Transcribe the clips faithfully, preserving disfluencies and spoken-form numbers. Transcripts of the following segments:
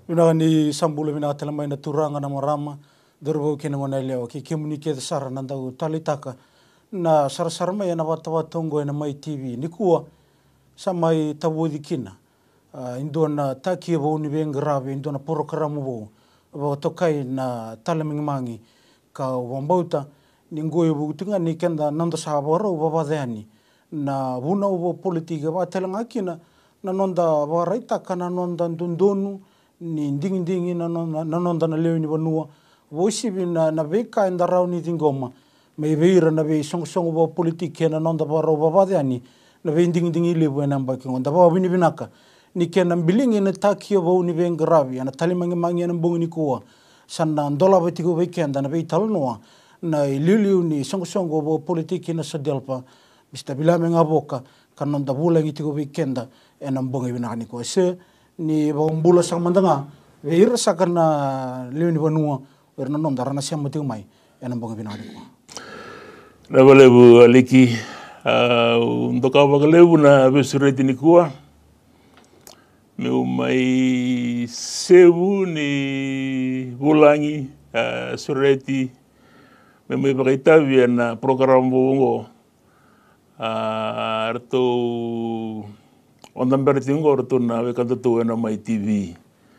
Mina ni sambula mina tala mai na turanga na marama dorbo kena ngona leo ki komunike sara na dau talitaka na sara sara mai na wata watongo na mai T V ni kua sa mai tawodi kina uh, indo na taki bo ni ben grave indo na porokaramu bo bo tokai na tala mangi ka wambauta ni ngoi bu tinga ni kenda nanda sa boro bo badani na buna bo politika ba telanga kina na nonda ba raita kana nonda ndundonu ni ndingi ndingi na nonda na leo ni banua voisi na na veka enda rauni dingoma me veira na ve song song bo politika na nonda ba ro ba badani na ve ndingi ndingi le buena ba kingonda ba bini binaka ni kena bilingi na takio bo ni ben gravi na talimangi mangi na bongi ni kuwa sana ndola betiko weekend na ve talnoa na iliu ni song song bo politika na sadelpa Mister Bilame ngaboka kanonda bulangi tiko weekend ena bongi binaka ni ko se ni bambula sang mandanga veira sakana liu ni banua werna nonda rana siamo tiko mai ena bongi binaka ni ko na balebu aliki ndoka bagalebu na besureti ni kuwa meu mai sebu ni bulangi sureti me mai bagaita na program bongo arto ondam bertingo arto na we kanto to na mai T V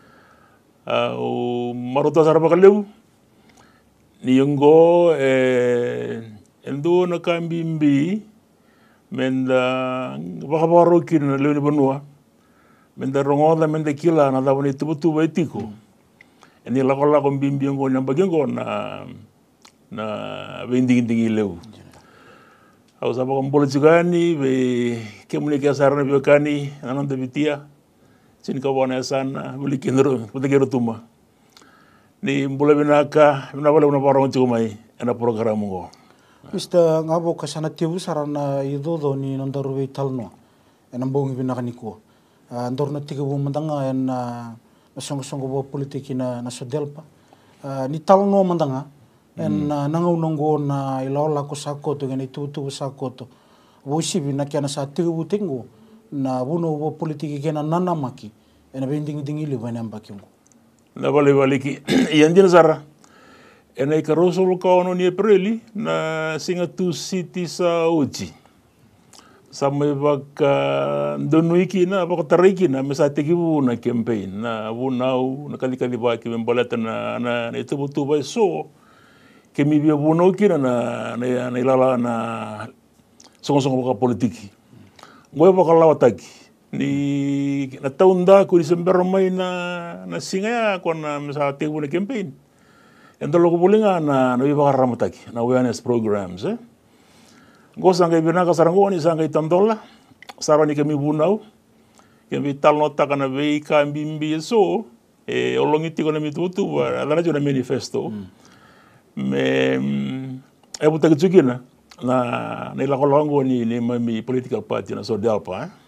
o maruta sara bagalebu ni yongo eh endo na kambimbi menda bakabaro kin le ni banua menda rongoda menda kila na da boni tubu tubu etiko eni la kola ko bimbi ngo na bagengo na na vending ding leu au sa ba politikani be komunike sarna be kani ananda bitia sin ka bona sana mulikinro putegero tuma ni mbula binaka na bala una barong mai ana program ngo Mister ngabo kasana tibu sarana idodo ni nondaru talno ena bongi binaka ni ko ndorna tiga bo mandanga ena song song bo politiki na na sodelpa ni talno mandanga en nanga unongo na ilaola ko sakoto ngani tutu sakoto voisi bina kana sa tiga bu tengo na buno bo politiki kena nana maki ena bending dingi le bana mbakingo na bale baliki yandina zara ena ikaroso lokano ni Aprili na singa tu city sa uji samai baka ndonuiki na baka tariki na mesate kibu na campaign na bunau na kali kali baki memboleta na na itu butu ba so kemi bia bunau kina na na na ilala na songo songo baka politiki ngoe baka lawataki ni na taunda ku Desember mai na na singa ya kona mesate kibu na campaign endo logo bulinga na no iba ramataki na awareness programs eh go sanga ibina ka sarangoni sanga itandola sarani kemi bunau kemi talnota kana vei ka mbimbi so e olongiti kona mitutu ba adana jona manifesto me e buta kitsukina na na la kolongo ni ni mi political party na so delpa eh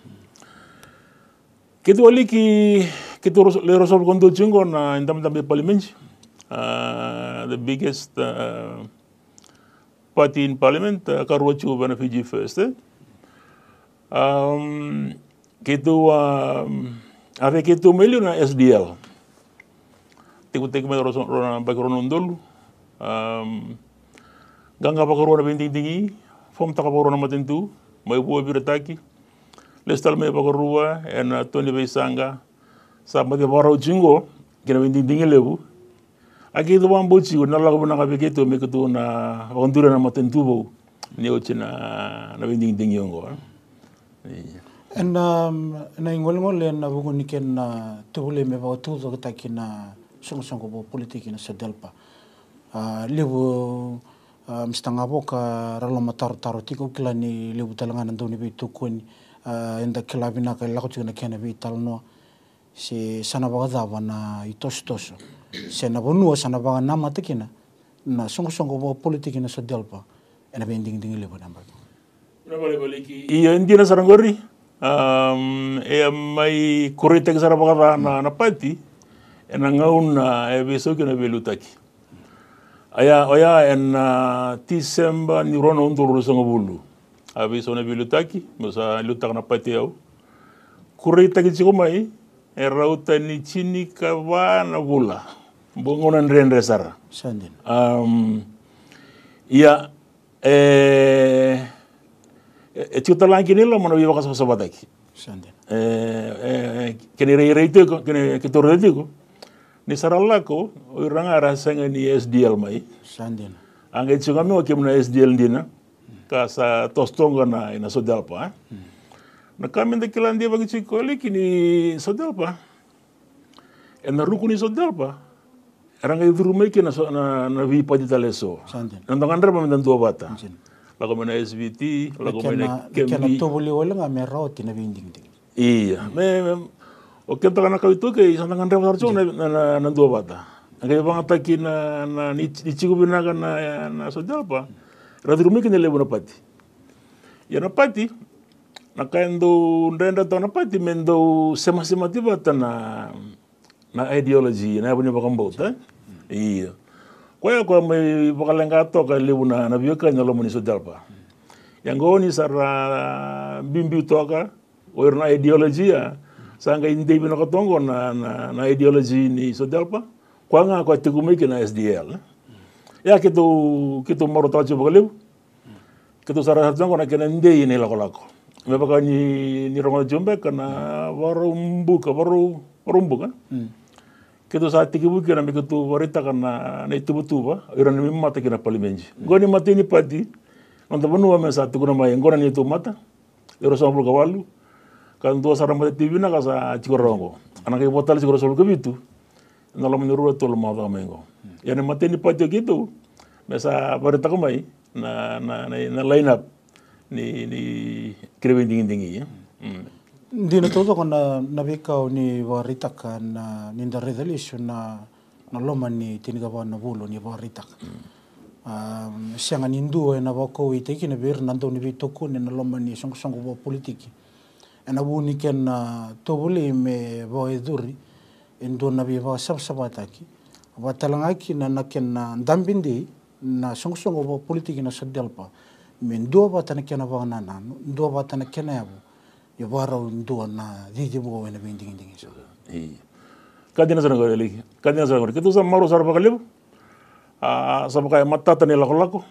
kitu aliki kitu le resol kondo chingo na ndam ndam parliament Uh, the biggest uh, party in parliament, uh, Karwachu Banafiji first. Eh? Um, Kitu, um, ave kitu melio na S D L. Tiku tiku me rona background dulu. Um, Ganga bakarona binting tingi, form takaborona matentu, mai buah birataki. Lestal me bakarua, and uh, Tony Beisanga, sama ke barau jingo, kena binting tingi lebu. Aki itu wamboci na lagu na kabe keto me keto na ondura na matentubo ni oche na na binding ding yongo en na ingol ngol na bugo ni ken na tubule me ba tu zo ta kina song song bo politiki na sadelpa lebu mstanga boka ralo matar taro tiko kila ni lebu talanga na ndoni be tukuni enda kila bina ka lago tuna kena be talno si sana baga na itos toso sena bonua sana baga nama tekina na songo songo bo politiki na sadelpa ena bending ding le bona mba na bale baleki iya indina sarangori um e mai korite sara baga na na party ena ngauna e beso kena belutaki aya oya en December ni rono ndoro songo bulu abi sona belutaki musa lutaka na party au korite ki mai e rauta ni chini ka wana vula bongonan rendre sara Sandin. um ia e e tuta lanki nila mana viva kasa sabataki Sandin. e kene rei rei te ko kene ke torre te ko ni saralako o ranga rasanga ni S D L mai Sandin. anga tsunga me o kemna S D L dina ka sa tostonga na ina sodalpa na kamen de kilandi bagi chikoli kini sodalpa e na ruku ni sodalpa ranga iduru mai kena na na vi padi taleso Sandin. nandang andra pa mendan tua bata lago mena S V T lago mena kembi kena tobuli wala nga me rauti na binding ding iya me o kenta kana kawitu ke sandang andra pa sarcho na na na tua bata anga bang ataki na na ni chiku binaga na na sodalpa raduru mai kena lebu na pati ya na pati na kaendo ndenda to na pati mendo sema sema tiba na na ideology na buni bakambota iya kwa kwa mai bakalenga to ka lebu na na bioka na lo muni sodalpa yang goni sara bimbi toka o na ideology ya sanga inde bino katongo na na na ideology ni sodalpa kwa nga kwa tikumiki na S D L ya kitu kitu moro tacho bakalebu kitu sara harjango na kena inde ni lako lako me baka ni ni rongo jombe kana warumbu ka waru warumbu kan kitu sa tikibu kena me kitu warita kana na itu butuba ira ni mata kena palimenji goni mati ni pati onda banu me sa tukuna mai ngona ni tu mata iro sa bulu kawalu kan dua sara mata T V na kasa chikorongo anake botal chikoro solo kebitu na lo menuru to lo mata mengo ya ni mati ni pati gitu me sa warita kamai na na na line up ni ni kira dingin dingin ya. Dina todo kona na bika ni waritaka na ninda resolution na na loma ni tiniga ba na bulo ni waritaka. Um sianga nindu na bako ite kina bir nando ni bitoko ni na loma ni song song bo politiki. Ana buni ken na tobuli me bo eduri endo na bi ba sab sabataki. Ba talangaki na na ken na dambindi na song song bo politiki na sadalpa. Men dua batana kena ba na na dua batana kena ya ya bara dua na didi bo na binding ding so i kadina sana gore lagi kadina sana gore kitu sa maru sar bakalibu a sa bakay matata ni lako lako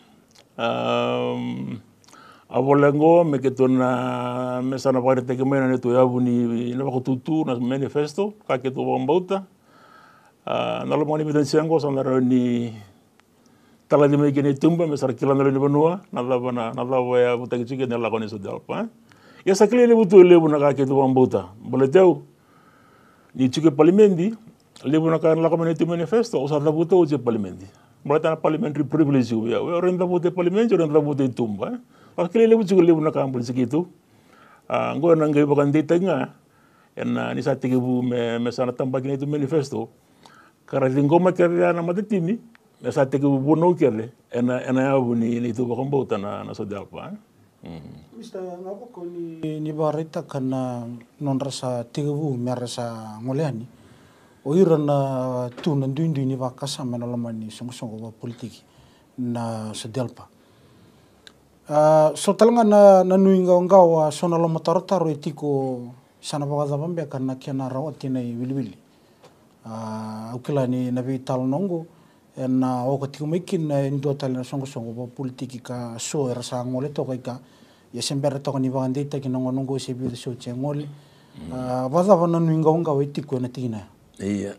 um abolengo me kitu na mesana bare te kemena ni tu yabu ni na bako tutu na manifesto ka kitu bombauta a na lo mani mitansiango sa na ni tala di mai kini tumba mesar kilana ni banua nalla bana nalla waya butagi chike nalla koni sodalpa ya sakli le butu le buna ka ketu bambuta boleteu ni chike parliamendi le buna ka nalla koni tu manifesto usar la butu je parliamendi boleta parliamentary privilege ya we renda butu parliamendi renda butu tumba akli le butu le buna ka ambul sikitu ngo na ngai bakan ditanga en ni satike bu me mesana tamba kini tu manifesto kara dingoma kera na matetimi esa te ku bono kele ena ena ya buni ni tu bakombo na na sodalpa Mister ngapa ko ni ni barita kana non rasa tigu me rasa ngoleani o ira na tu na ndundu ni vakasa mena lamani song song ba politiki na sodalpa uh, so talanga na na nuinga ngawa sona lo motarotaro etiko sana baga bambe kana kena rawati na wilwili uh, ukila ni nabi tal nongo na o ka tikumikin na ndo tal na songo songo ba politiki ka so era sa ngole to ka ya sember to ni bangande ta kinongo nongo se bi so chengole a baza bana nuinga unga wetiko na tina iya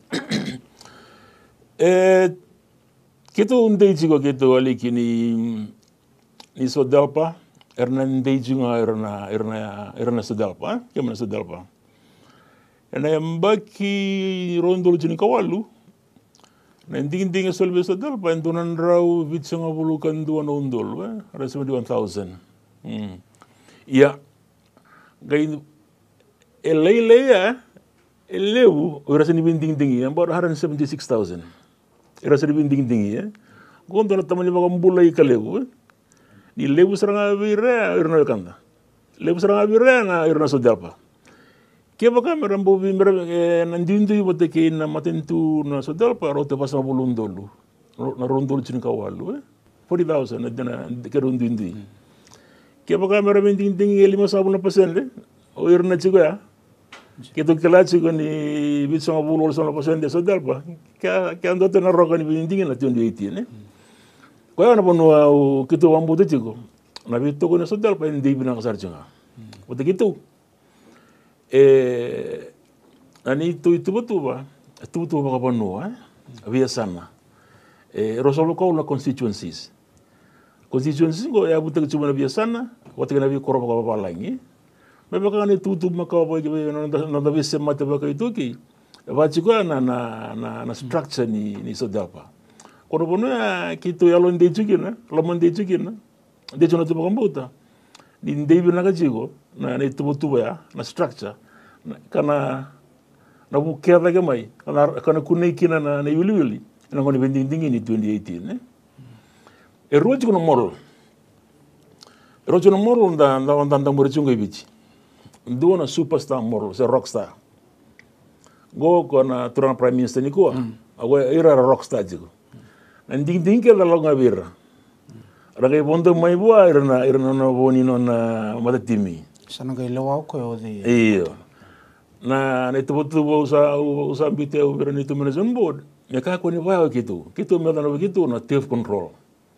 eh kito unde jigo kito ali kini ni sodalpa erna ndei jinga erna erna erna sodalpa kemana sodalpa ena mbaki rondol jini kawalu na nding-nding solve sodalpa entunan raw vitsanga bulukan duan undol eh rasa one thousand hmm ya gai eleleya elewu rasa ni binding-ding ya about one hundred seventy-six thousand rasa ni binding-ding ya gondo na tamani baka mbulay kalewu ni lewu saranga bire irna kanda lewu saranga bire na irna sodalpa Kaya kamera mbobi mera nandindu ibote ke na matentu na sodalpa rote pasa bulundolu na rondolu chini kawalu eh forty thousand na dana ke rondindu kaya kamera mending ding lima sabuna persen le o irna chigo ya Kita kelachi ko ni bitsong abulo sa pasende sa dalpa. Kaya kaya ando na roka ni bindingin na twenty eighteen eh. Kaya na pono au kito ambu de tigo. Na bito ko na sa dalpa hindi binakasar tsinga. Wata kito. Eh ani tu itu betul ba? Tu tu ba pono eh. Via sana. Eh rosolo ko na constituencies. Constituencies ko ya buta cuma na via sana. Wata kana via koroba ka pa langi. Memang kan itu tu maka apa yang nanda bisa mata baka itu ki, baca ko na na na na structure ni ni sodapa. Kalau pun ya kita ya lon deju kina, lomon deju kina, deju na tu baka buta. Di deju na kajigo, na na itu betul ya, na structure, karena na bukan lagi mai, karena karena kunai kina na na yuli yuli, na kau ni bending dingin ni twenty eighteen eh. Eroji kono moral, eroji kono moral nda nda nda nda murichunga ibichi. Dua na superstar moral, se rockstar. Go kona turang prime minister ni ko, ago ira rockstar jigo. Nanding ding ke lalo ngabira. Ragai bondo mai bua ira na ira na boni no na madatimi. Sana gai lawa ko yo di. Iyo. Na na itu betul usa usa bite ira ni tu management board. Ya ka ko ni vai kitu. Kitu me na kitu na thief control.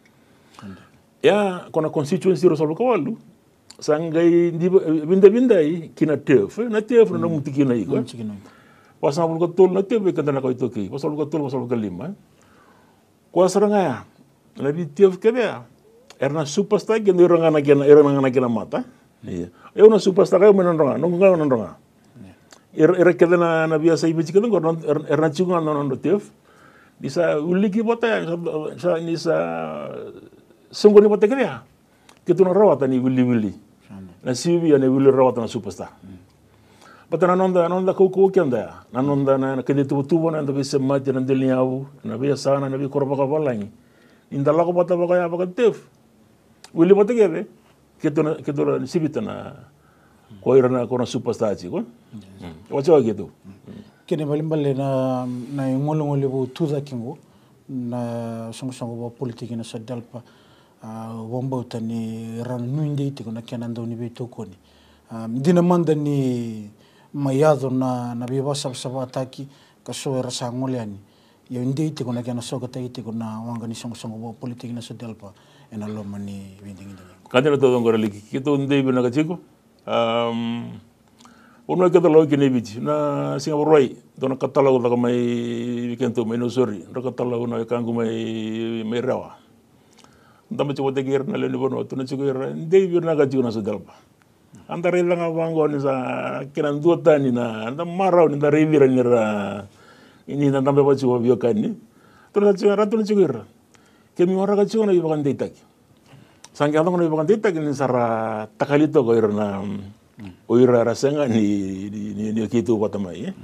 Ya kona constituency ro solo ko walu. Sangai binda-bindai kina tef, na tef na muti kina iko. Pasal ko tol na tef kanta na ko ito ki. Pasal ko tol pasal ko lima. Kuasa rangaya. Na bi tef kaya. Erna superstar kendo rangana kena erna kena mata. Iya. Eu na superstar kayo menonronga, nung ngayon menonronga. Er er keda na na biasa ibu cikatu ko erna cunga na na tef. Bisa uliki bota sa ni sa sungguh ni bota kaya. Kita na rawat ni willi-willi. Na sibi ane willi rawat na superstar. Pata na nonda nonda kuku kenda. Na nonda na kende tu tu na nda bisa mati na deliau, na bisa sana na bi korba ka balangi. Inda la ko pata ba ya ba tef. Willi bota kede. Kita na kita na sibi na ko ira na ko na superstar chi ko. Wacha gitu. Kene balimballe na na ngolo-ngolo bu tuza kingo na songo-songo ba politiki na sa dalpa. Wamba utani ran nuinde iti kuna kena ndo ni beto koni. Dina manda ni mayado na na biba sab-saba ataki kaso era sangoliani. Yo inde iti kuna kena soka ta iti kuna wanga ni songo-songo bo politik na sodalpa ena loma ni winding-winding. Kadena todo ngora liki kito inde bina kachiko. Um Uno kita lo kini bici na Singapura roi dona katalogo daga mai weekend mai no sorry. Ro katalogo na kangu mai mai rawa. Ndama coba tegir na leni bono tu na cukup ndei bir na gaji na sodalpa. Antara ilang abango ni sa kinan dua tani na ndam marau ni ndari bir ni ra ini ndam be bacu bio kan ni. Terus cukup ratu ni cukup. Kami orang gaji na ibakan detak. Sangki atong na ibakan detak ni sara takalito ko irna oira rasenga ni ni ni kitu patamai.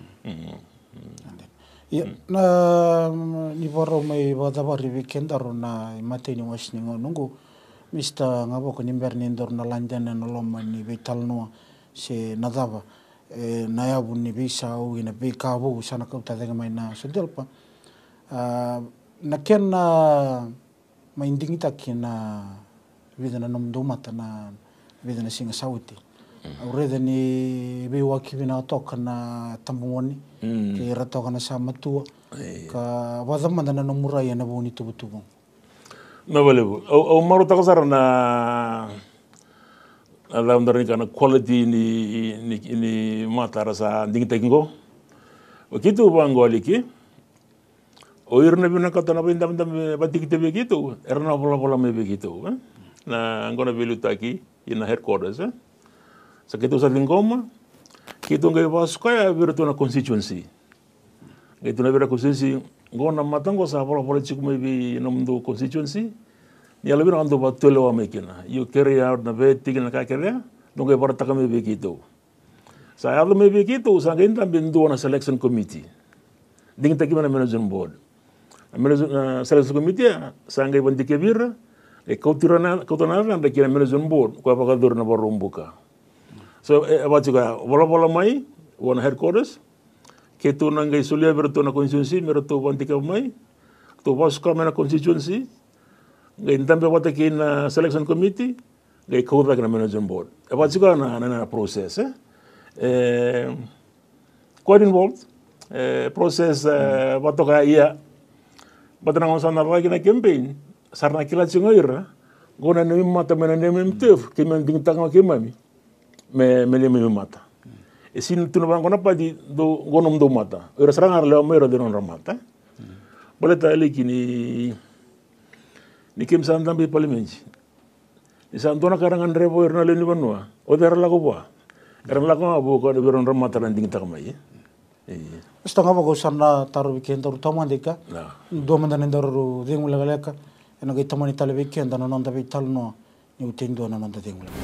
Ya, na ni baro mai bada bari weekend aro na mate ni wasni ngungu mista ngabo ko nimber ni ndor na lanjana na loma ni betal no se nadaba e na yabu ni bisa u ina be kabu sana ko ta daga mai na sodalpa na ken na mai ndingita kina vidana nom do mata na vidana singa sauti Aureda ni be wakibina toka na tambungoni ke ratoka na sama tua ka wadamanda na nomurai na boni tubu-tubu. Na vale bu. O maru takasar na alam dari kana quality ni ni ni mata rasa ding tekingo. Begitu bang goliki. O irna bina kata na bindam dam batik te begitu. Erna bola-bola me begitu. Na ngona bilu taki ina headquarters eh. Sakitu sa lingkoma, kitu ngai baskaya virtu na constituency. Gitu na vira constituency, ngona matango sa bola politik mai bi nomdo constituency. Ni alabi na ando batelo wa mekina. You carry out na be tigin na kakere, ngai barata kami be kitu. Sa alo me be kitu sa ngai tambien do na selection committee. Ding taki na management board. Na selection committee sa ngai bandike bira, e kautirana kautirana na kira management board ko apakador na barumbuka. So apa juga bola-bola mai wana headquarters ketu nangai sulia bertu na constituency mertu wantika mai tu baska na constituency ngai tambe wata na selection committee ngai kauta na management board apa juga na na proses eh eh quite involved. Uh, process uh, batoka ia batana ngong sana lagi na campaign sarna kila chingoira gona nemi mata mena nemi mtef ke men ding tanga ke mami me me nemi mata e sin tu na gona pa di do gonom do mata ora saranga le mero de non ramata boleta ele kini ni kem san dambi parliament ni san dona karangan revo erna le ni banua o der la ko ba er la ko bo ko de ron ramata lan ding tanga mai Setengah bago sana taruh weekend taruh taman deka, dua mandan taruh dengung lega lega, enak kita mani tali weekend dan nonton tapi tal no, ni uting dua nonton dengung lega.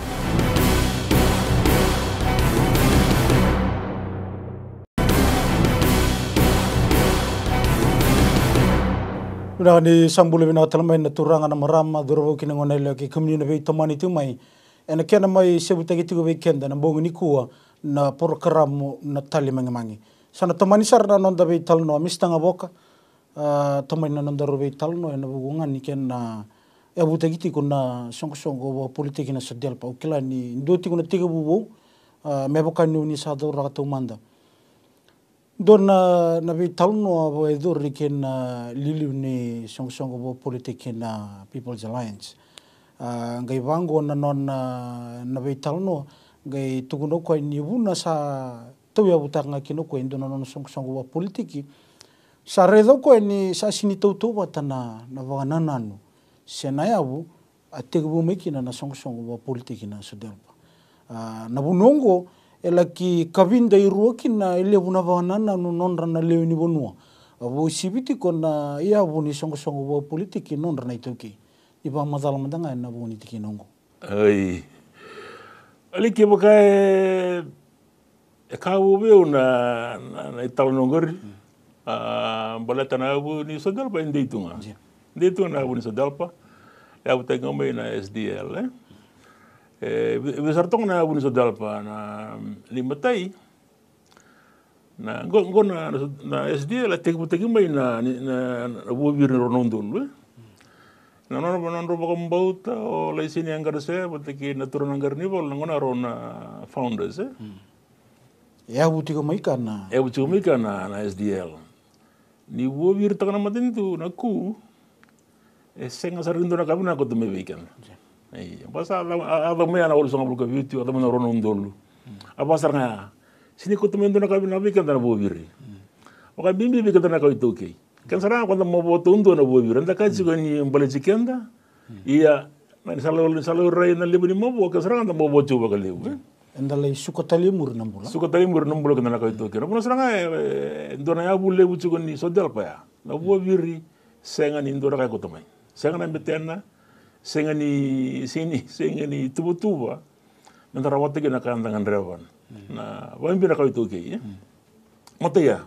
Udah ni sambul bina telemai na turang ana marama dorobo kini ngonai lagi kemini na bei teman itu mai, enak kena mai sebuta gitu weekend dan bongo ni kuah na program na tali mangi-mangi. Sana tamani sarna nonda be talno mistanga boka uh, tamani nonda robe talno ena bugungan ni ken na e buta giti kuna songo songo bo politik na sedial pa ukila ni ndoti kuna tiga bubu uh, me boka ni uni sa do rata umanda don na na be talno bo e do ken uh, lili ni songo songo bo politik na People's Alliance uh, ngai bango na non uh, na be talno ngai tukuno ko ni buna sa tau ya butanga kino ko indo nono song song wa politiki sa redo ko ni sa sini tau tau batana na vana nanu senaya bu ategbu mekina na song song wa politiki na sodelpa na bunongo elaki kabinda iruaki na ile buna vana nanu nonra na leo ni bonua abo sibiti ko na ia buni song song wa politiki nonra na itoki iba madala madanga na buni tiki nongo ai ali ke bokai e kau veu na na italo nongori a boleta na bu ni sodalpa indeitunga indeitunga na bu ni sodalpa ya bu tengo me na S D L eh e besartong na bu ni sodalpa na limatai na ngona na S D L tek bu tegi me na na bu bir ronondun na no no no ba kombauta o la sini anggar se bu tegi na turun anggar ni bol ngona rona founders eh ya buti ko mai kana ya buti ko mai kana na S D L ni wo vir takana matin tu na ku e senga sarindo na kabina ko tume weekend ai basa ada me ana uluso ngabul ko video ada me rono ndolu abasar nga sini ko tume na kabina weekend na bo vir o ka bimbi bi kana ko itoke kan sara ko mo bo tundo na bo vir anda ka ci ko ni mbale cikenda iya na salo salo ray na libu ni mo bo ka sara anda mo bo chuba ka libu endalai sukotali mur nambula sukotali mur nambula kana ka ito kira puna seranga ndona ya bulle bucu ni sodel pa ya na bo viri senga ni ndora ka kotomai senga na betena senga ni sini senga ni tubu tuba ndara wate kina ka andangan revan na wambi na ka ito ke ya mate ya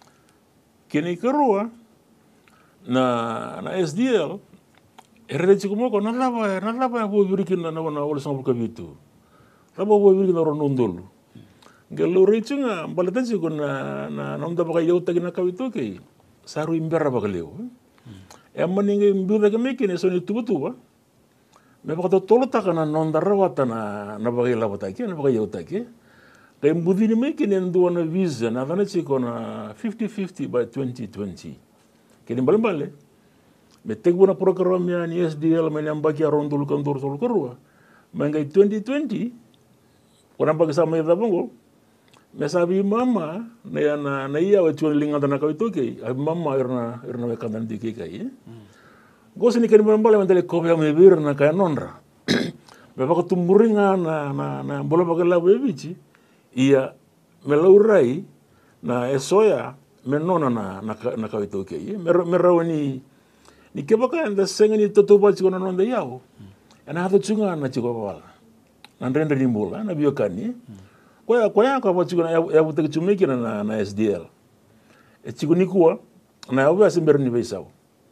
kini kerua na na S D L erede chikumo ko na lava na lava bo viri kina na na wala sangul ka bitu rabo bo viri na ronondolo gelo recunga balata ci ko na na namda baka yauta gina kawito ke saru imbera baka leo e amani nge mbira ke mekine so ni tubu tuba me baka to tolota kana nonda rawata na na baka labata ke na baka yauta ke ke mbudi ni mekine ndo na visa na dana ci ko na fifty fifty by twenty twenty ke ni balambale me tegbo na program ya ni S D L me nyambaki arondolo kandor sol korwa mangai twenty twenty orang bagi sama itu bongo, mesabi mama, na na na iya wajib lingan tanah kau itu ke, mama erna erna wekandan diki kai. Gua sini kan boleh boleh menteri kopi yang mebir na kaya nonra. Bapak ketumuringan na na na boleh pakai labu ebici, iya melaurai na esoya menona na na na kau itu ke, mer merawani ni kebakan dah sengen itu tu baca konon nonda yau, enak tu cungan na ciko bawal. Nandrenda nimbola na biokani kwa kwa kwa watu na ya butaka chumeki na na S D L e chiku nikua na ya basi mber ni beisao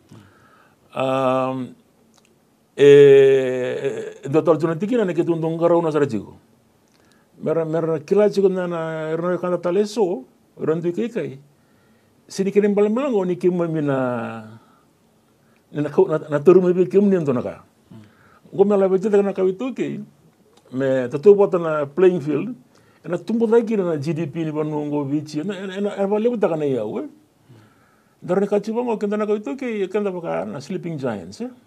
um e do tol tunatiki na ke tundong garau na sara chiku mer mer kila chiku na na erno kanta taleso rondu kai kai sini kirim balang-balang ni kim mina na na turu me kim ni ndona ka ngomela betu na ka itu ke me tatu bota na playing field ena tumbo lagi na G D P ni banungo bichi ena ena ena lebu takana ya we darne kachi bango kenda na kaito ke kenda baka na sleeping giants eh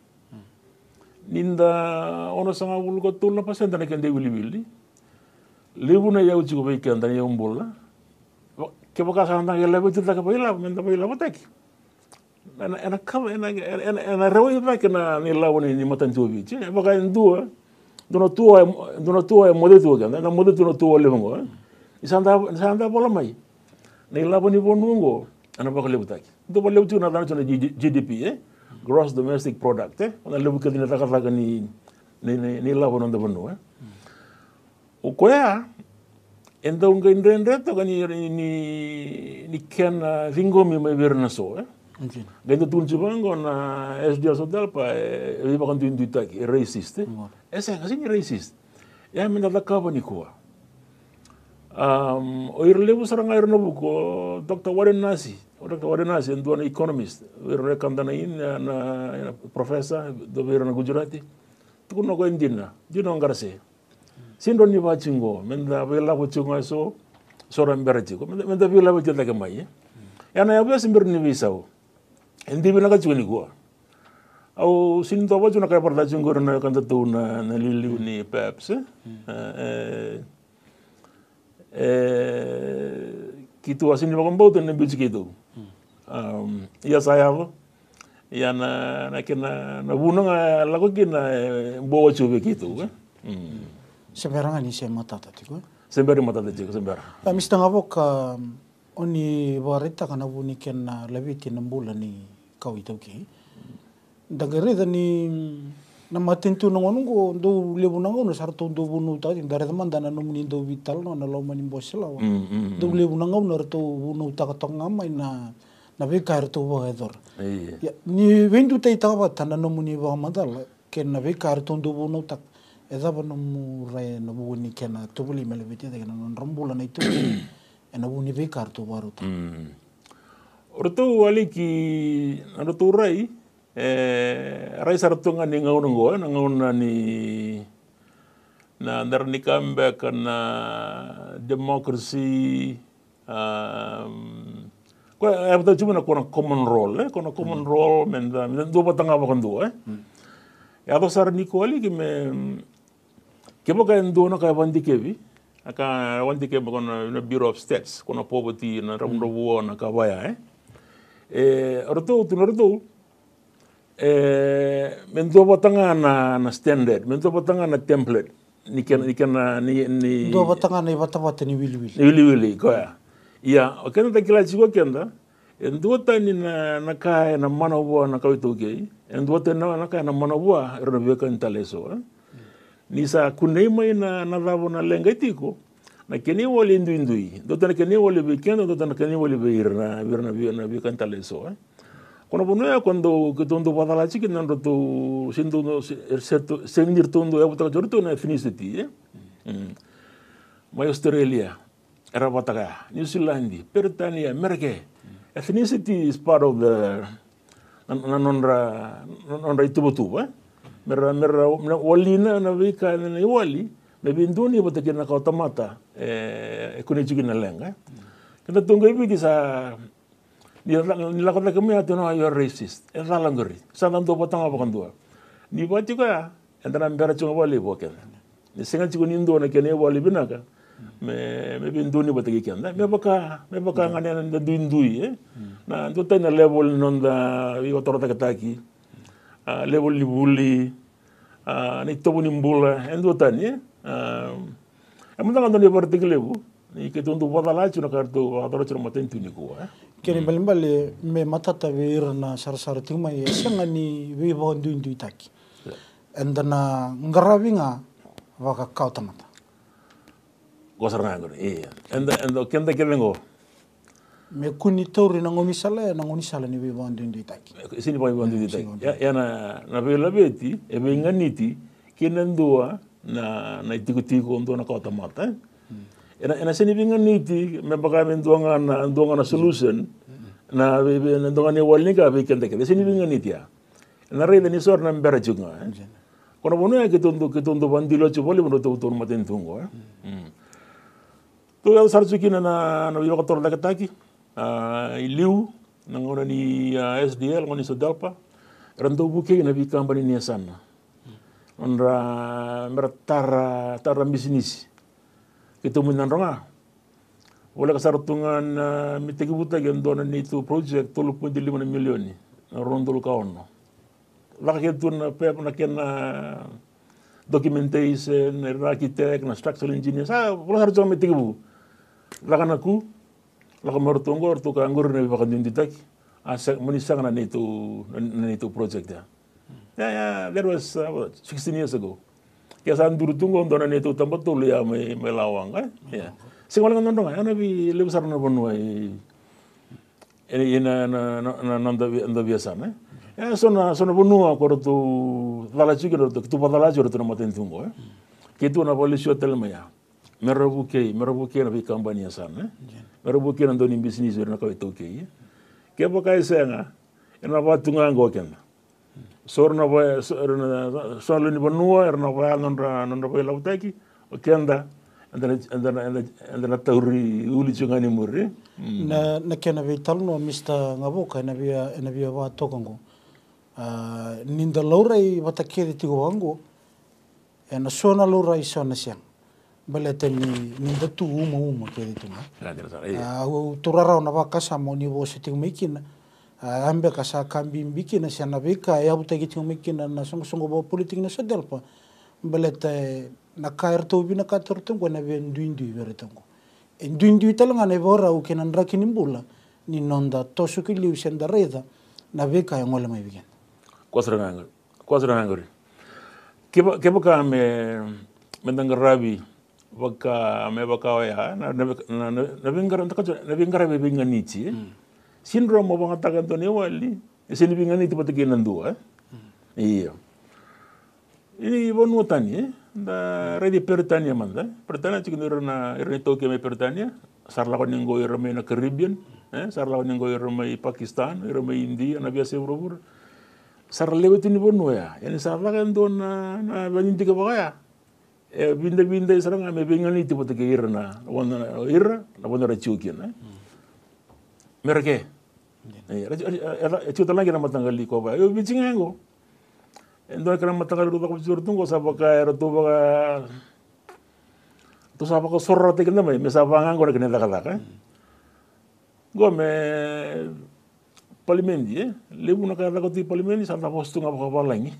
ninda ono sanga ulu ko tulna pasenda na kende wili wili lebu na ya uchi ko be kenda ya umbola ke baka sanga ya lebu tita ka baila menda baila bataki ena ena kama ena ena ena rewe ba kena ni lawo ni matan tu bichi baka ndua dono tua dono tua mode tua kan na mode dono tua le ngo isanda isanda bola mai nei labo ni bonungo ana ba le butaki do ba le butu na dana G D P eh gross domestic product eh ona le buka dina taka taka ni ni ni labo no do bonu eh o koya enda unga indrende to ni ni ni ken ringo mi mai verna so eh Gendo tunci bango na S D Sodal pa e viva con tu taki racist. Ese kasi ni racist. Ya minda da kaba ni kuwa. Um o irlebu saranga irno buko Doctor Warren Nasi. Doctor Warren Nasi ndo na economist. Wir rekam dana in na professor do wir na Gujarati. Tukuno ko indina. Dino ngarse. Sindo ni bachingo minda bela bachingo so soran berati ko. Minda bela bachingo ka mai. Ya na yabu simbir ni visao. Hindi bina ka chuni ko. Au sindo ba chuna kaya parda chungo na kanta tu na na liliu ni peps eh. Eh kitu asin ba kombo tu na bichi kitu. Um ya saya bo. Ya na na kena na buno nga lago kina bo chube kitu eh. Seberang ni se matata tiko. Sembari matata tiko sembara. Kami setengah boka oni warita kana buni kena lebih enam bulan ni kau itu ki. Dagare dani nama tentu nangonungo do lebu nangono sarto do bunu tadi dari teman dana nomuni do vital no na lomani bosela wa. Do lebu nangono sarto bunu takatok ngamai na na bekar to bohedor. Ya ni vendu tai tawa tana nomuni ba madal ken na bekar to do bunu tak eda banomu re no buni ken to buli melebete de non rombula na itu ena buni bekar to baruta. Orto wali ki orto rai eh rai sarto ngani ngaun ngo na ngaun ni na ndar ni kambe kana democracy um ko abta cuma na kono common role eh kono common role men da men do batanga ba kondo eh ya do sar ni ko wali ki me ke mo ka ndo na ka bandi kevi aka wandi ke mo kono na Bureau of Stats kono poverty na ramdo wo na ka baya eh eh orto tu orto eh mento botanga na na standard mento botanga na template ni ken ni ken ni ni do botanga ni batawat ni wili wili wili wili ko ya ya o ken ta kila chiko kenda endo tani na na ka na manobo na ka to ge endo tani na ka na manobo ro be kan taleso ni sa kunei mai na na davo na lenga tiko na keni wole indu indui do tana keni wole be kendo do tana keni wole be irna virna virna be cantale so eh kono bono ya quando que tondo badala chikin ndo to sindo no certo senir tondo e bota jorto na finisiti eh mai Australia era bataga New Zealand Britania America ethnicity is part of the nonra nonra itubutu eh mera mera walina na vika na wali me binduni bota kina ka automata eh kuni chikina lenga kada tungo ibi sa ni la kota kami atu no you are racist e dala ngori sa dan do botanga bakandua ni bati ko ya endana mbera chunga wali boken ni singa chikuni ndo na kene wali binaka me me binduni bota kikenda me baka me baka ngane na dindui eh na ndo tena level nonda wi otorota kataki level ni bully ni tobu ni mbula endo tani eh amunda ngando ni parti lebu ni ke tundu badala chuna kartu adoro chuna maten tuni ko eh kene balimbale me matata vir na sar sar tima ye sanga ni vi bondu indu itaki endana ngaravinga waka kautamata gosarna ngoro eh enda endo kenda kelengo me kuni tori na ngoni sala na ngoni sala ni vi bondu indu itaki sini boy bondu indu itaki ya ya na na vela beti e benganiti kinandua na na itikutiko ndo na kautamata eh ena ena sini bingan niti me baka men donga na donga na solution na be na donga ni walni ka be kende ke sini bingan niti ya na re ni sor na mbera chunga kono bono ya ke tondo ke tondo bandilo chu boli bono to to maten tungo tu el sarsuki na na na yoka tor dakataki i liu na ngona ni S D L ngoni sodalpa rando buke na bi company ni sana onra mera tara tara bisnis itu munanronga wala kasartungan mitegi buta gen dona ni tu project tolu point lima milioni rondol kaono laka ketun pe na ken documentation architect na structural engineer sa wala harjo mitegi bu laka naku laka mortongo orto ka ngor ne bakan dinditak asa munisang na itu na itu project ya yeah yeah that was uh, sixteen years ago kaya duru tungo dona ni itu tempat tu ya me melawang kan ya sing wala ngondong ana bi lebih na bonwa ini ina na na nanda nanda biasa ne ya sona sona bonua ko tu dala chuki tu tu padala jor tu na maten tungo eh kitu na polisi hotel maya merabuke merabuke na bi kampanye sana merabuke na doni business na ko itu ke ke bokai senga ina batunga ngoken sorna ba sorna ni bonua erna ba nondra nondra ba lautaki okenda andana andana andana tauri uli chungani murre na na kena ve talno Mister Ngaboka na via na via wa tokongo uh, ninda laurai watakere tigo wango e na sona laurai sona siang balete ni ninda tu uma uma kere tunga uh, turara na wakasa mo ni wo siting mikina uh, ambe kasa kambi mikina siana veka ya butagi ting mikina na songo songo bo politik na sodelpa balete na kair to bina ka tortungo na ben duindu veretango en duindu talanga ne bora u kenan rakinimbula ni nonda tosuki liu senda reda na veka ngola mai bigen kwasra ngor kwasra ngor keba keba ka me mendangarabi waka me baka ya na na na bingara ntaka na bingara be binganichi syndrome mo banga taga to ne wali eseni binganiti patike nandu eh iya ini bonu tani eh da redi Peritania manda Peritania cikin irna irna Tokyo me Peritania sarla ko ningo irma na Caribbean eh sarla ko ningo irma Pakistan irma India na biasa urubur sarla lewetu ni bonu ya yani sarla kan don na na baninti ka baka e binda binda sarang me bengani tipo te irna wona irra na wona rachuki na merke eh chuta lagi na matangali ko ba yo bichingango endo kana matagal ru ko sur tungo sa baka era tu baka tu sa baka sorra te kana me sa banga ngora kana kala ka go me palimendi eh lebu na kala ko ti palimendi sa ta postu nga baka balangi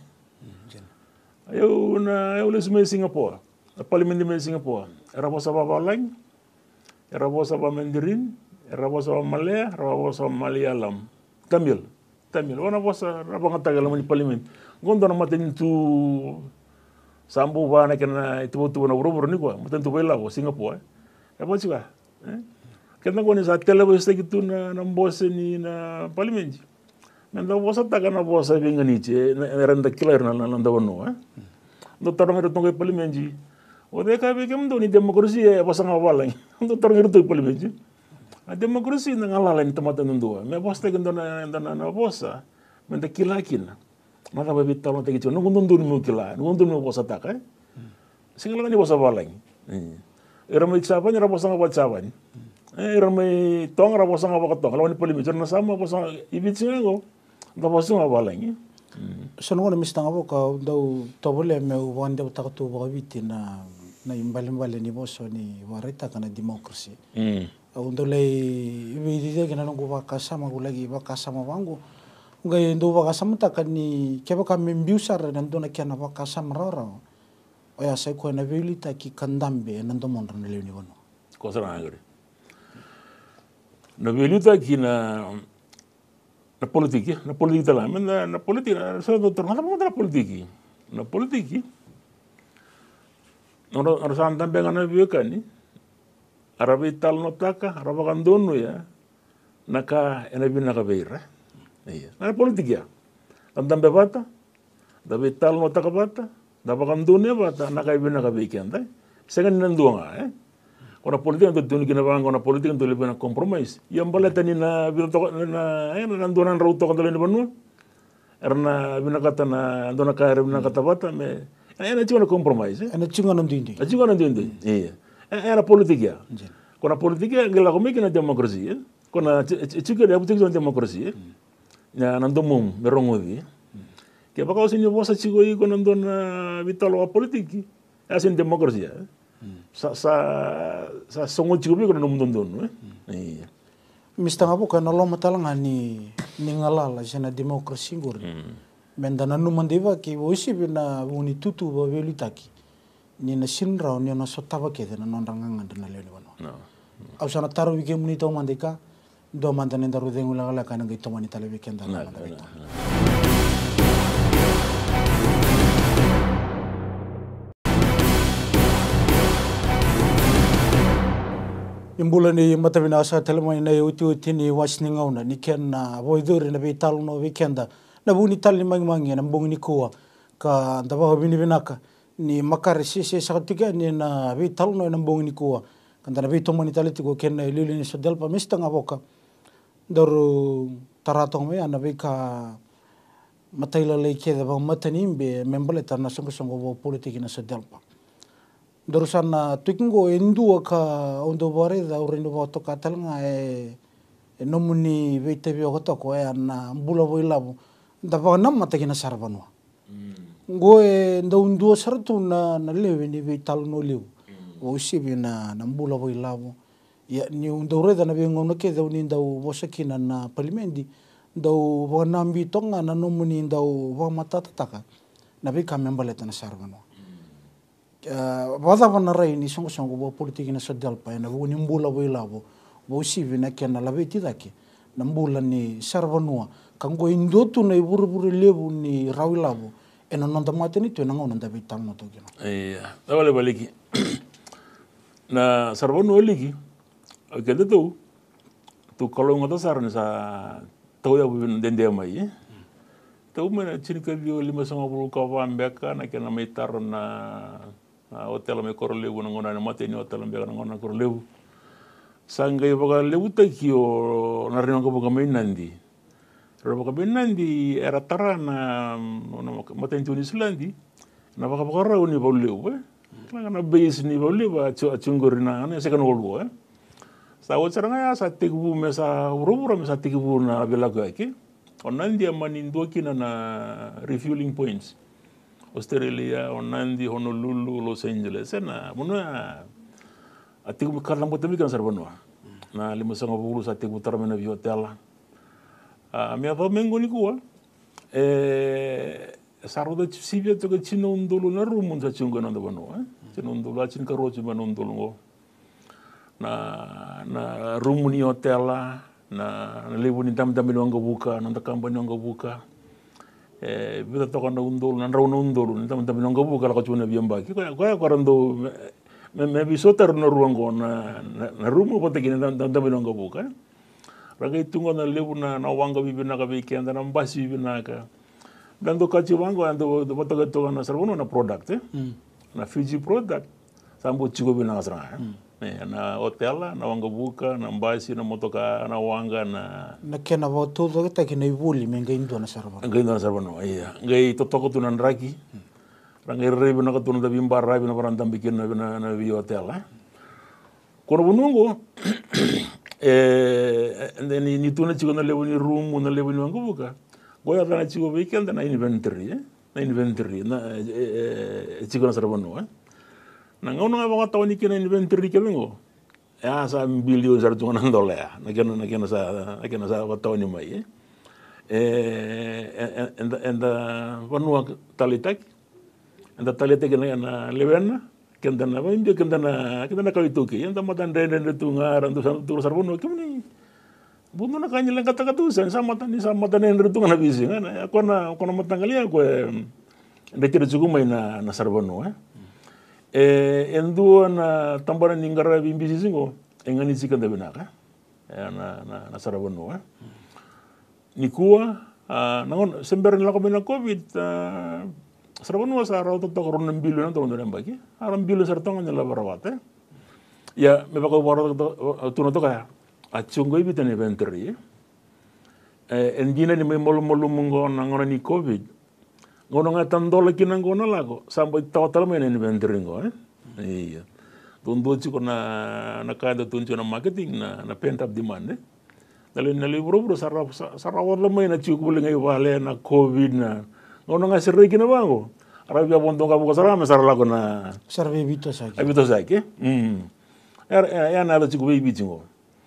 ayo na eu les me Singapore palimendi me Singapore era bosa ba balang era bosa ba Mandarin era bosa ba Malaya era bosa ba Malayalam Tamil Tamil wana bosa rabanga tagal mo palimendi gondo na maten tu sambu ba na kana itu tu na urubur ni ko maten tu bela ko Singapore e ba chiga eh kana ko ni sa telebo este gitu na na boss ni na parliament men da boss ta kana boss be ngani che na renda killer na na da wono eh do tarong ro tong parliament ji o de ka be kem do ni demokrasi e boss nga wala do tarong ro to parliament ji a demokrasi na ngala ni tamata ndo me boss ta gndo na na boss men da kilakin mata babi talo te kicho nungun dundur mu kila nungun dundur mu bosa tak eh singala ni bosa balang era mai chapan era bosa ngapa chapan eh era mai tong era bosa ngapa tong kalau ni poli na sama bosa ibitsinga go da bosa ngapa balang sono ngona Mister Ngaboka dau tobole me wande utak tu bawiti na na imbalimbale ni boso ni wareta kana demokrasi mm undole ibidi kana ngo bakasama gulagi bakasama wangu ngai ndo bakasama takani keba kami mbiusar nando na kiana bakasama rara o ya sai ko na velita ki kandambe nando mondra na leuni wono ko sara ngari na velita ki na na politiki na politik tala men na politik so do torna mo na politiki na politiki no no san tambe ngana biokani arabi tal notaka arabagandonu ya naka enabi naka beira iya na politik ya andam bebata da betal notaka bata da bagandonu bata naka ibi naka beikenda segan nanduanga eh ora politik ando tuni kina bang ora politik ando lebih na compromise yang baleta ni na bino to na eh nanduanan rauto kan dole ni banu erna bina kata na ando naka bina kata bata me eh na cuma compromise eh ana cunga nandindi a cunga nandindi iya era politik ya Kona politika ngela ko mekina demokrasi eh. Kona chike dia butik zon demokrasi eh. Ya nandomum merongodi. Ke baka sini bosa chiko i kona ndona vitalo politiki. Asin demokrasi ya. Sa sa sa songo chiko bi kona ndondon eh. Iya. Mista ngabuka na loma talanga ni ni ngalala sena demokrasi ngor. Mendana numandiva ki woisi bina uni tutu ba velitaki. Ni na sinra ni na sotava ke na nondangang ndana lele wano. No. Au sana taru wike muni to mandeka do mandane ndaru dengu la la kana ngai to mani tale weekend na mandeka. Imbula ni matavina sa telemoi na uti uti ni wasning ngauna ni ken na voiduri na vital no weekend na buni tali mangi mangi na mbong ni kuwa ka ndaba bini binaka ni makare sisi sa tiga ni na vital no na mbong ni kuwa kanda na vito mani tali tigo ken na lili ni so delpa mista ngaboka daru taratong me na vika mataila leke da ba matani be membaleta na songo songo bo politiki na so delpa darusan na tukingo endua ka ondo bare da urendo voto ka talanga e e nomuni veite vi oto ko e na mbula voilabo da ba nam mata kina sarvanwa ngo e ndo ndo sartu na na lewe ni vital no lew o sibi na na mbula voilabo ya ni ndo reda na vengo no ke da uni ndo vosakina na parliamendi ndo vonambi tonga na nomuni ndo va matata taka na vi ka membaleta na sarvanwa wada wana rai ni songo songo bo politiki na sadalpa na bo nimbula bo ilabo bo sivi na kena la veti dake na mbula ni sarvanua kango indotu na iburu lebu ni rawilabo ena nonda mateni to na ngona nda vital no to gino iya wale baliki na sarvanua ligi kende tu tu kalau ngata sarne sa tau ya bu dende mai tau mena chinika bio lima sama puluh kawan beka na kena metar na hotel me korlebu na ngona na mateni hotel me na ngona korlebu sangai baka lebu takio na rino ko baka mainandi ro baka mainandi era tarana na mateni tuni silandi na baka baka rauni bollebu eh na na base ni bollebu chungorina na second world war eh sa wotsaranga ya sa tikbu me sa urubura me sa tikbu na belaga ke onandi amani ndokina na refueling points Australia, Onandi, Honolulu, Los Angeles, na muna atiku karang botami kan sarbanua. Na lima sanga bulu sa atiku taramena vi hotel. Ah, me ava mengo ni kuwa. Eh, saroda sibia toka chino undulu na rumun sa chunga nanda banua. Chino undulu achin karochi ban undulu. Na na rumuni hotel na na lebu ni tam tam ni buka, nanda kamba ni buka. Eh, bida toka na undolo na rauna undolo ni tam tam nonga buka la kachuna biamba ki ko ko korando me me bisotar no ruango na na rumo pote ki tam tam nonga buka raga itungo na lebu na na wanga bibina ka biki anda na mbasi bibina ka dando kachi wango ando botoga toka na sarbono na product eh na Fiji product sambo chigo bina asra eh na hotel na wanga buka na mbasi na motoka na wanga na na kena bo todo kita kena ibuli menga indo na sarbono ngai indo na sarbono iya ngai totoko tunan raki rangai rebi na katuna da bimbar rabi na barandam bikin na na vi hotel eh kono bunungo eh ni ni tuna chigo na lebu ni room na lebu ni wanga buka goya na chigo weekend na inventory eh na inventory na chigo na sarbono eh na ngono nga baka tawani kina inventory ka bengo ya sa billion sa tunga ng dola na kena na kena sa na kena sa tawani mai eh and and vanua talitak and talitak na levena kenda na ba hindi kenda na kenda na kawituki yung tamatan reden tunga randu sa tur sarbono kimni buno na kanya lang katakatusan sa matan ni sa matan na tunga na bisi nga ako na ako na matanggali ako eh ndekira jugumay na na sarbono eh eh endua na tambara ningara bimbi singo engani sika da benaka na na na sarbono eh nikua nangon sember nila ko bina covid sarbono sa raw to ko ron mbilo na to ron bagi aram bilo sarto ngana la barawate ya me bako baro to no to kaya achungo ibitane inventory eh endina ni me mol mol mungo nangona ni covid ngono nga tandola kinang kono lago sampai total men inventory ngo eh iya Tundo chiko na na kada tuncho na marketing na na pent up demand eh. Dali na libro bro sarra sarra wala may na chiko buling ay wale na COVID na. Ngono nga sirri kina bango. Arabi ya bontong kabu kasara me sarra lago na. Sarve bito saki. Abito saki. Mm. Er ya na la chiko baby chingo.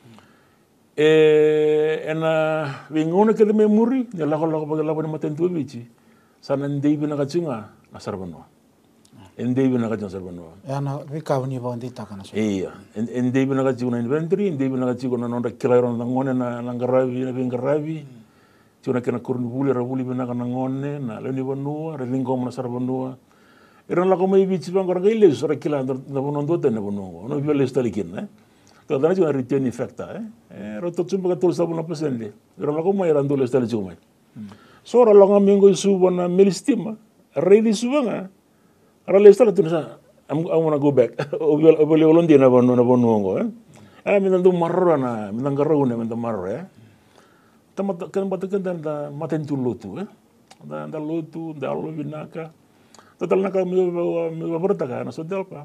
Eh ena wingono kele me muri ya lago lago pag lago ni matentu bichi. Sana ndei bina kachinga na sarvano. Endei bina kachinga sarvano. Ya na vikaw ni ba ndita kana so. Iya, endei bina kachinga na inventory, endei bina kachinga na nonda kilairo na ngone na na ngaravi na ngaravi. Chuna kena kurni buli ra buli bina kana ngone na leni banua, ra lingom na sarvanua. Era la come bichi bang orang ile sura kila na bonondo te na bonongo. No vio le stalikin, eh. To dana chuna return effecta, eh. Eh roto chumba ka tul sabuna pasende. Era la come era ndole stali chuma. Sora la ngamingo isu bona melistima. Ready subanga. Ara le stali tunsa I'm I want to go back. Obel obel olondi na bono na bonongo, eh. Ah minando marro na, minangaro na minando marro, eh. Tamat kan batakan dan da matentu lotu, eh. Da da lotu, da lo binaka. Total naka mi mi bertaka na sodel pa.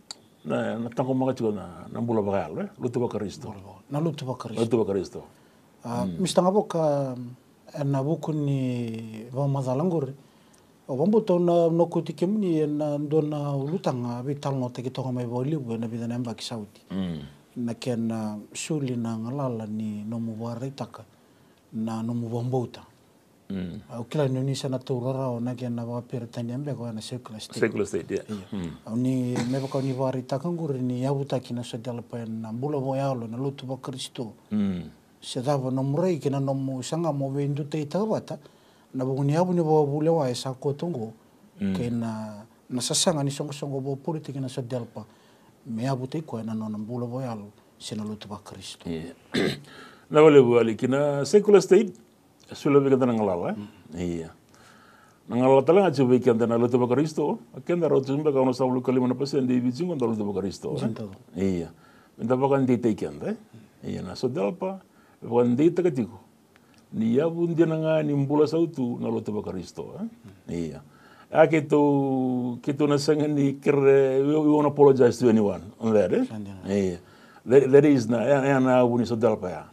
Na na tangko mga chiko na na bula bakal, eh. Lutu ba Kristo. Na lutu ba Kristo. Lutu ba Kristo. Ah, mistanga boka na buku ni va mazalangor. O bambo to na no kuti kemni na ndona ulutanga vital no te kitonga mai voli bu na bidana mba kisaudi. Na ken suli na ngalala ni no muware taka na no mubambota. Mm. Au kila ni nisa na turara o na ken na va peretani ambe ko na secular state. Secular state, yeah. Au ni meba ka ni ware taka nguri ni yabuta kina sa dela pa na bula boyalo na lutu ba Kristo. Mm. Se dava no murei kina no mu sanga mo vendu te tabata. Na bunguni abu ni bawa bule wa esa kotongo ke na na sasanga ni songo songo bo politik na sadelpa me abu te ko na no bula boyalo sina lutu ba Kristo. Na wale wale kina secular state sulo be kanta ngalala. Iya. Ngalala tala ngaji be kanta na lutu ba Kristo kenda ro tumba ka no sabulu kalima na pasen di bijingo na lutu ba Kristo. Iya. Minta ba kan di te kanta. Iya na sadelpa ba ndi te katiko. Ni ya bundia nga ni mbula sautu na lutu ba Kristo, eh? Iya. Ah kito kito na sanga ni kere we, we won't apologize to anyone on that, eh? Iya. That, that is na ya ya na buni so dalpa ya.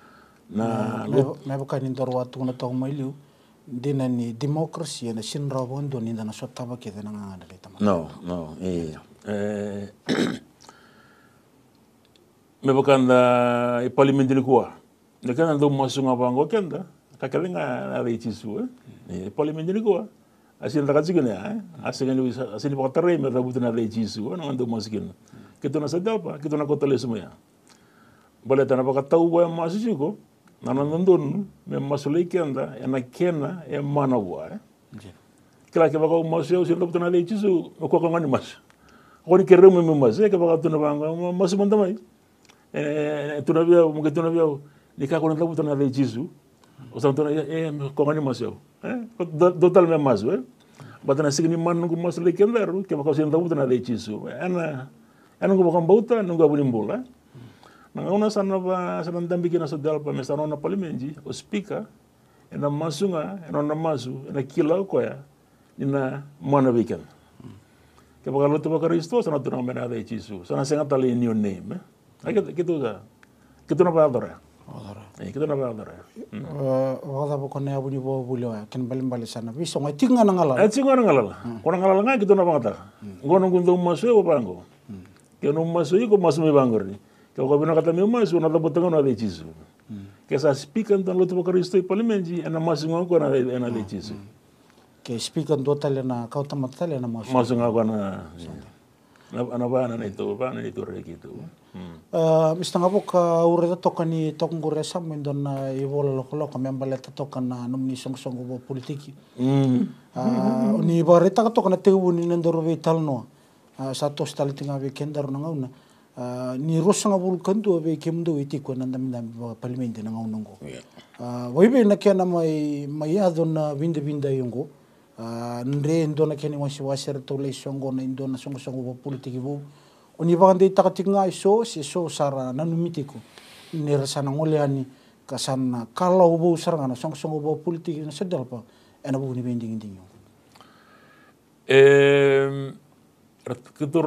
Na me bukan ni dor watu na tong mailu dina ni demokrasi na sinra bondo ni na so taba ke na nga na tama. No, no. Iya. Eh me bukan da i parliament ni kuwa. Nekana ndo masunga bango kenda kakalenga na rechisu eh parliament ni ko asin rakatsigene eh asin ni asin pa tare me rabuta na rechisu no ndo masikino kito na sadapa kito na kotale sumaya baleta na pakatau wa masiko na nandon me masulai kenda ena kena e mana wa eh kila ke bako masio sin rabuta na rechisu ko ko ngani mas ko ni kere me mas eh ke baka tuna banga mas mandamai eh tuna bia mo ke tuna bia ni ka ko na labuta na rechisu o sa tona eh ko ngani masio eh total me mas eh batana signi man ngu mas le kendaru ke ba ko sin labuta na rechisu ana ana ko ba bauta ngu abuni mbola na una sana ba sana ndambi kina so dalpa me sana na parliamenji o speaker ena masunga ena na masu ena kila ko ya ina mana weekend ke ba lo to ba Kristo sana tona me na rechisu sana senga tali in your name eh gitu ga gitu na ba adora Eh, kita nak berada. Wala ba kone abu ni bo bulo ya ken balim bali sana. Biso ngai tinga na ngala. Eh tinga na ngala. Kona ngala ngai kita nak bangata. Ngono gundo masu o bango. Ke no masu iko masu me bangor ni. Ke ko bina kata me masu na labo tanga na lechisu. Ke sa speaker tan lo to Kristo i parliamenji na masu ngoko na na lechisu. Ke speaker total na kauta matale na masu. Masu ngoko na. Ana ba na ito ba na ito re gitu. Uh, mista nga po ka ure ta toka ni tokong gure sa men don na iwola lokolo ka membale ta toka na num ni song song go politiki. Mm. Uh, ni bare ta toka na tewu ni ndoro vital no. Uh, sa to stali tinga weekend dar na ngauna. Uh, ni rosa nga bul kanto be kemdo iti ko nanda minda parliament na ngauna go. Uh, waibe na kena mai mai adon na vinda vinda yongo. Uh, nre ndona keni wasi wasir to le songo na ndona song song go politiki bo. Oni bagandai takatinga iso si so sara nanumitiko ni rasana ngoleani kasana kalau bo saranga song song bo politik na sedal pa ena bo ni bending ding. Eh ketur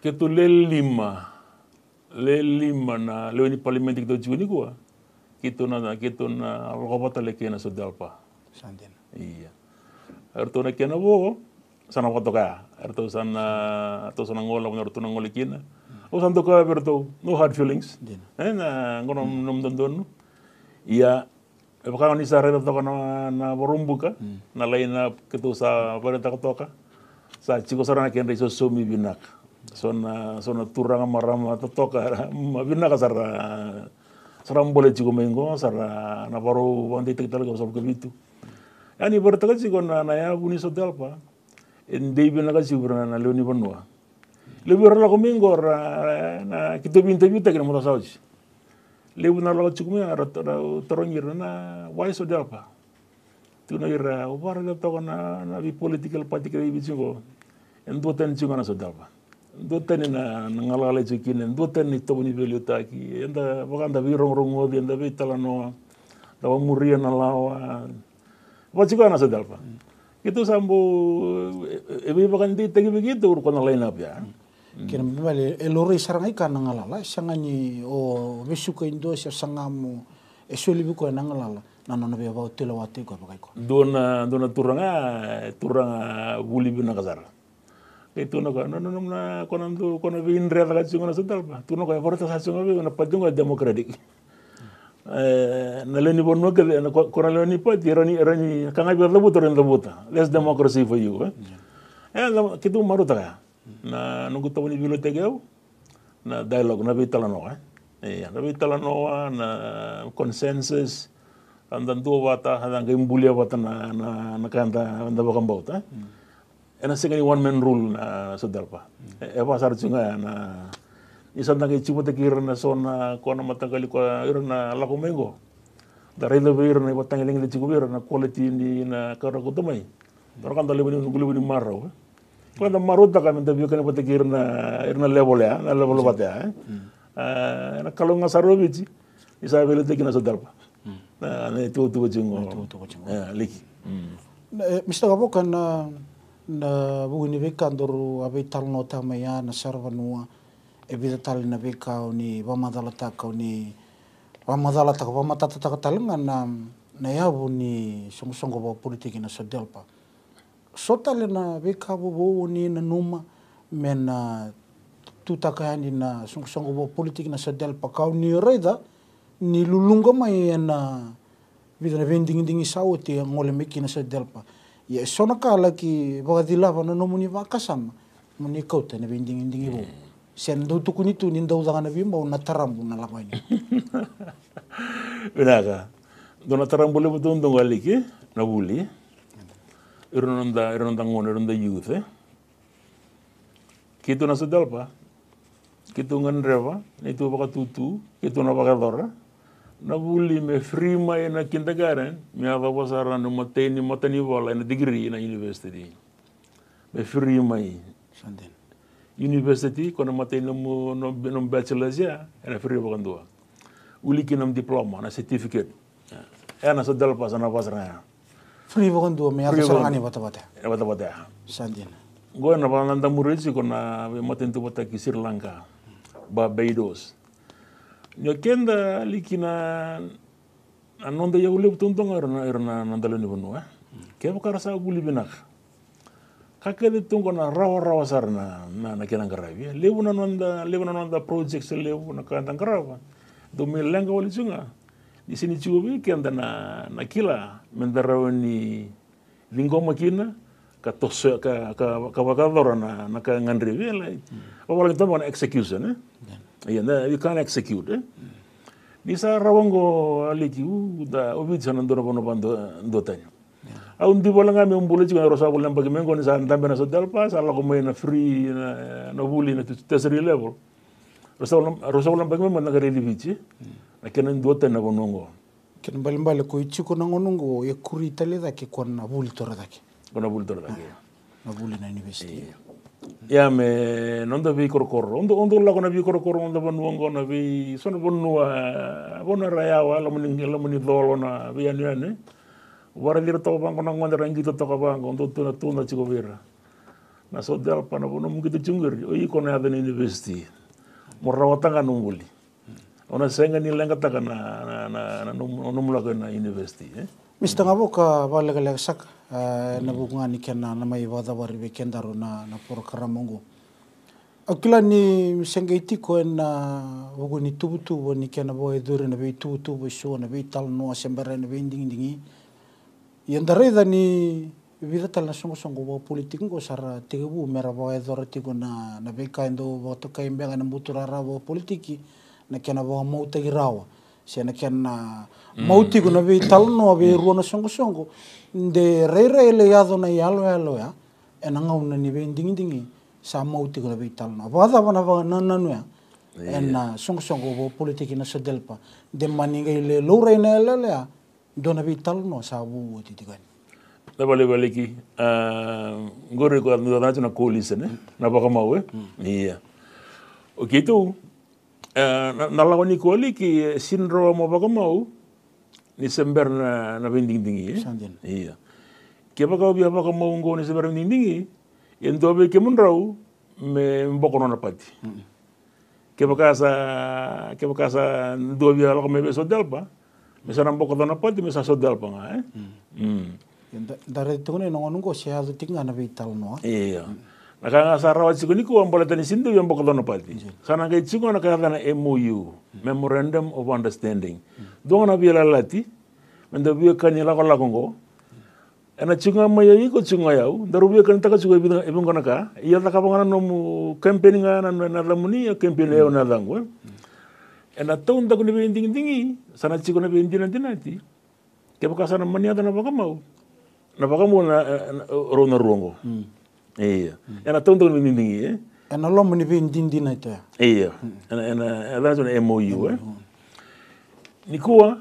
Ketu le lima, le lima na leo ni parlamenti kita uji ni gua. Kita na kita na rokobata le kena sodalpa. Sandin. Iya. Erto na kena bo, sana kotoka. Erto sana, erto sana ngola, erto na ngola kena. O santo ka erto, no hard feelings. Eh na ngono nom dondon. Iya. Baka ni sa reda toka na na borumbuka, na lain na ketu sa bareta toka. Sa chiko sarana kena iso sumi binak. Sona sona turanga marama toka binak sara saram boleh chiko mengo sara na baru wante tek talaga sa kebitu. Yani bareta chiko na na ya buni sodalpa. Ende binak chiko na na leoni banua. Lebi rala ko mengo na kito binta binta kena mota sauci. Lebu na lawa chiko me ara torongir na wai sodalpa. Tu na ira ubara da toka na na bi political party kaya bi chiko. Endo ten chiko na sodalpa. Endo ten na ngalala chiko nen endo ten ni tobo ni velio taki. Enda bakanda bi rong rong ngodi enda bi talano. Tawa muria na lawa. Wa chiko na sodalpa. Itu sambo ebe bakandi tegi begitu ur kona line up ya. Kira mbale elori sarang ikan ngalala sangani o besuka indo sia sangamu esoli buko ngalala nana be ba hotel wate ko ba ko. Dona dona turanga turanga buli bina kasar. Itu na no no na kona ndo kona be indre la chunga na sodalpa. Tu no ko porta sa chunga be na padunga democratic. Eh na leni bonno ke na kona leni pati rani rani kanga be labuta ren labuta. Less democracy for you. Eh eh kitu maruta ya. Na nunggu tahu ni bibliotek eu na dialog na bitalano eh eh na bitalano na consensus andan dua wata andan gembulia wata na na na kanta anda bakam bauta ena segani one man rule na sodalpa e pasar chunga na isanda ke chipote kir na sona kona matangali ko irna la komengo dari lebir na watangi lengi chikubir na quality ni na kara ko tomai dorkan dale bani ngulu bani marro Kalau maruta kami tapi kan pada kira na irna level ya, na level apa ya? Na kalau nggak saru bici, bisa beli tekin sodalpa. Nah, itu itu bujung. Ya, liki. Mister Gabo kan na na buguni bekan doru abe tal nota maya na sarvanua ebida tal na beka ni bamadala takau ni bamadala takau bamatata takau talengan na na ya buni song-song go politik na sodalpa. Sota le na beka bo ni na numa mena tutaka ni na song-song bo politik na sodalpa kau ni reda ni lulunga mai na vida na vending ding sauti ngole meki na sodalpa. Ya sona kala ki bagadila na no muni vakasam muni kauta na vending ding bo. Sen do tukuni tu ni ndau danga na bimba na tarambu na lakoni. Benaga. Dona tarambu le betul ndong aliki na buli. Ironda ironda ngono ironda youth eh. Kitu na sodalpa. Kitu nganreva itu baka tutu, kitu na baka dora. Na buli me free mai na kindergarten, me ava wasara no mateni matani wala na degree na university. Me free mai. Sanden. University kono mateni no no no bachelor's ya, na free baka dua. Uli kinam diploma na certificate. Ya na sodalpa sana pasara. Free baka dua me ata sarangani bata-bata. Bata-bata. Sanden. Gua na balanda murezi kona matentu bata ki Sri Lanka. Barbados. Nyo kenda likina anonda ya ule tuntong arna arna nandalo ni bonua. Ke bakara sa guli binak. Kakede tungo na rawa rawa sarna na na kena garabi. Lebu na nanda lebu na nanda projects lebu na kanda garaba. Do me lenga wali sunga. Di sini cubi kenda na na kila mendaraw ni linggo makina ka tos ka ka ka bakadora na na ka ngandri vela. Wala kita mana execution eh. Iya, na you can't execute eh. Di sa rawango aliki u da obit sana ndoro bono bando ndotanya. Au ndi bola ngame umbule chiga rosa bola mbage mengo ni sa ndambe na sodalpa sa la ko na free na na buli na tertiary level. Rosa rosa bola mbage mengo na gare livici. Na kenen ndotanya bonongo. Ken balimbale ko ichiko na ngonongo ya kuri tale dake kona buli tora dake. Kona buli tora dake. Na buli na university. Ya me nonda vi korokoro ondo ondo la kona vi korokoro ondo bonongo na vi sono bonua bona rayawa la muni la muni dolo na vi anu anu wara lira to bang kona ngonda rangi to to bang ondo tuna tuna chiko vira na sodel pa na bono mungkitu chungur o i kona ada university morawatanga numbuli ona senga ni lenga taka na na na numula na university eh Mister Ngaboka balaga sak na bunga ni kena na mai wada wari be kendaro na na programa Akila ni sengaiti ko na wogo ni tubutu ni kena bo edure na be tubutu bo so na be tal no sembara na be ding dingi yandare da ni vida tal na songo songo bo politik ko sara tebu mera bo edore tigo na na be kaindo bo to kai mbenga na butura ra bo politiki na kena bo mo te girawa se na kena mo tigo na be tal no be ruo na songo songo de re re le yado na yalo yalo ya ena ngauna ni be ding dingi sa mauti ko be tal na wada wana wana nanu ya en song song go politiki na sedelpa de maninga le lore na le le dona be tal no sa bu ti tigan na bale bale ki ngore ko na na na coalition na baka mau iya okay tu na la ni ko li ki sinro mo baka mau ni sember na na bending dingi iya ke baka bi baka mau ngo ni sember bending dingi en dobe ke mun raw me mboko na pati ke bakasa ke bakasa dobe ala ko me be so dalpa me sa mboko na pati me sa so dalpa nga eh mm dare tone no ngo se adu tinga na vital no iya naka sa rawa chiko ni ko ambola tani sindu yo mboko na pati sana ga chiko na ka na M O U memorandum of understanding dona bi la lati mendo bi kanila ko la kongo ena chunga maya iko chunga yau darubi kan taka chunga ibang ibang kana ka iya taka pangana no campaign nga na na lamuni campaign yau na dango ena taun taku ni bending dingi sana chiko na bending nanti nanti ke baka sana mania na baka mau na baka mau na rona rongo iya ena taun taku ni bending dingi eh ena lo mani bending dina ita iya ena ena ela zona M O U eh ni kuwa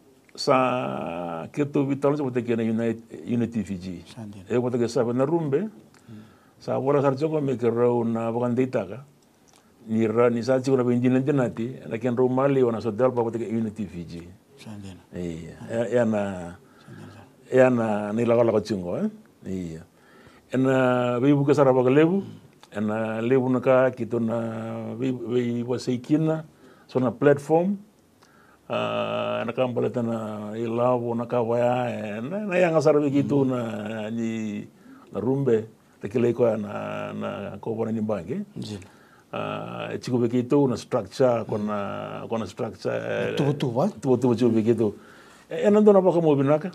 sa keto vital sa bote kena Unity Fiji e bote ke sa na rumbe sa wala sar choko me ke ro na bakan data ka ni ra ni sa chiko na benjin nanti na ken ro mali ona so dal pa bote ke Unity Fiji sandena iya ya na ya na ni la la chungo eh iya ena be buka sara ba lebu ena lebu na ka kito na be be wasikina so na platform Uh, nakam baleta na ilawo nakawaya na na yang asar begitu na ni na rumbe tekele ko na na ko bona ni bangi uh chiko begitu na structure kona kona structure tu tu va tu tu tu begitu ena ndo na baka mo binaka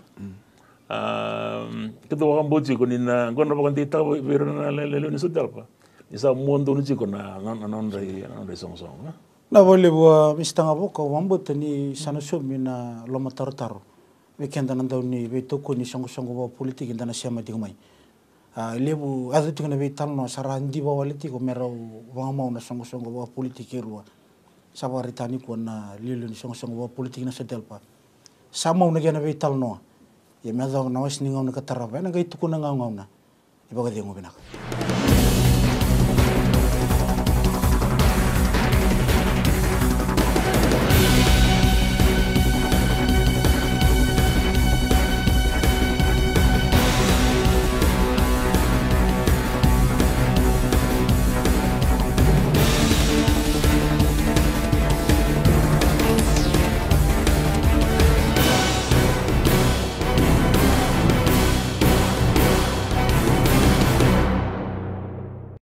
um kedo wa mboji ko ni na ngona baka ndita bero na le le ni sudalpa isa mondo ni chiko na na na ndai na ndai song song na vole bua Mister Ngaboka wambota ni sanasumi na loma tarotaro wekenda nandau ni vetoko ni songo songo ba politiki ndana siama digmai a lebu adu tingna vital no sarandi ba waliti ko merau wangama na songo songo ba politiki rua sabari tani ko na lilo ni songo songo ba politiki na sedelpa sama una gena vital no ye meda na wasni ngau na kataraba na gai tukuna ngau ngau na ibaga dengo binaka